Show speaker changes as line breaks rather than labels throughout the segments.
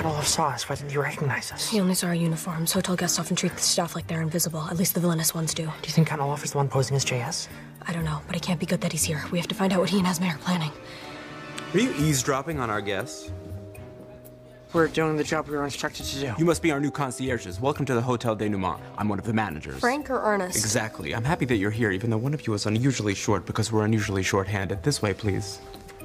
Olaf saw us. Why didn't he recognize us?
He only saw our uniforms. Hotel guests often treat the staff like they're invisible. At least the villainous ones do.
Do you think Count Olaf is the one posing as JS?
I don't know, but it can't be good that he's here. We have to find out what he and Esme are planning.
Are you eavesdropping on our guests?
We're doing the job we were instructed to do.
You must be our new concierges. Welcome to the Hotel Denouement. I'm one of the managers.
Frank or Ernest?
Exactly. I'm happy that you're here, even though one of you is unusually short because we're unusually short-handed. This way, please.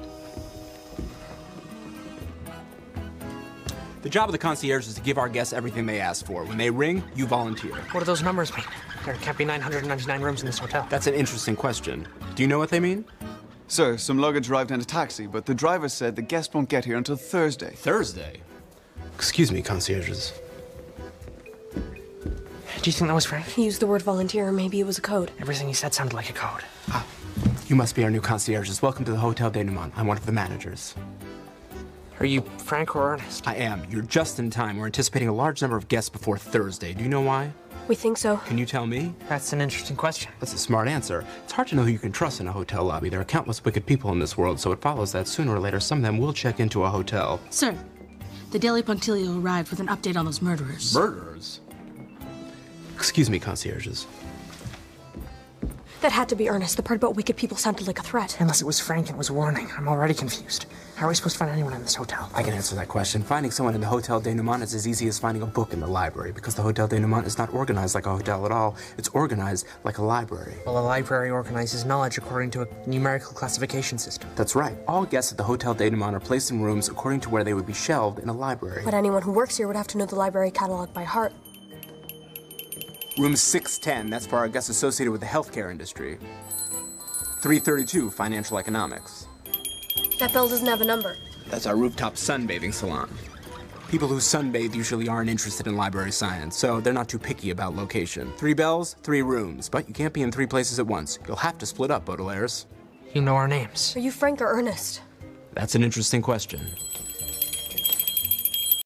The job of the concierge is to give our guests everything they ask for. When they ring, you volunteer.
What do those numbers mean? There can't be 999 rooms in this hotel.
That's an interesting question. Do you know what they mean?
Sir, some luggage arrived in a taxi, but the driver said the guest won't get here until Thursday.
Thursday? Excuse me, concierges.
Do you think that was Frank?
He used the word volunteer, or maybe it was a code.
Everything he said sounded like a code.
Ah, you must be our new concierges. Welcome to the Hotel Denouement. I'm one of the managers.
Are you Frank or Ernest?
I am. You're just in time. We're anticipating a large number of guests before Thursday. Do you know why?
We think so.
Can you tell me?
That's an interesting question.
That's a smart answer. It's hard to know who you can trust in a hotel lobby. There are countless wicked people in this world, so it follows that sooner or later some of them will check into a hotel.
Sir, the Daily Punctilio arrived with an update on those murderers.
Murderers? Excuse me, concierges.
That had to be Ernest. The part about wicked people sounded like a threat.
Unless it was Frank and it was a warning. I'm already confused. How are we supposed to find anyone in this hotel?
I can answer that question. Finding someone in the Hotel Denouement is as easy as finding a book in the library, because the Hotel Denouement is not organized like a hotel at all. It's organized like a library.
Well, a library organizes knowledge according to a numerical classification system.
That's right. All guests at the Hotel Denouement are placed in rooms according to where they would be shelved in a library.
But anyone who works here would have to know the library catalog by heart.
Room 610, that's for our guests associated with the healthcare industry. 332, financial economics.
That bell doesn't have a number.
That's our rooftop sunbathing salon. People who sunbathe usually aren't interested in library science, so they're not too picky about location. 3 bells, 3 rooms, but you can't be in 3 places at once. You'll have to split up, Baudelaires.
You know our names.
Are you Frank or Ernest?
That's an interesting question.